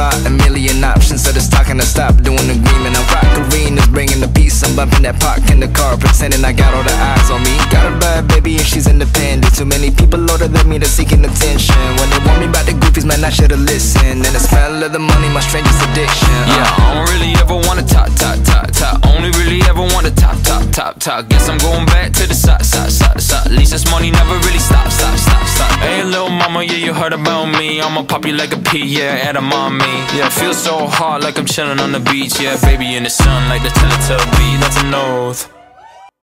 about a million options, so just talking to stop doing agreement. I'm rock arenas, bringing the peace. I'm bumping that park in the car, pretending I got all the eyes on me. Got a bad baby and she's independent. Too many people older than me, they're seeking attention. When they want me about the goofies, man, I should've listened. And the smell of the money, my strangest addiction. Yeah, I don't really ever wanna top. Only really ever wanna top. Guess I'm going back to the side. At least this money never really stops. Hey, little mama, yeah, you heard about me. I'ma pop you like a pea, yeah, Edamame. Yeah, it feels so hard like I'm chilling on the beach. Yeah, baby in the sun like the Teletubby, that's an oath.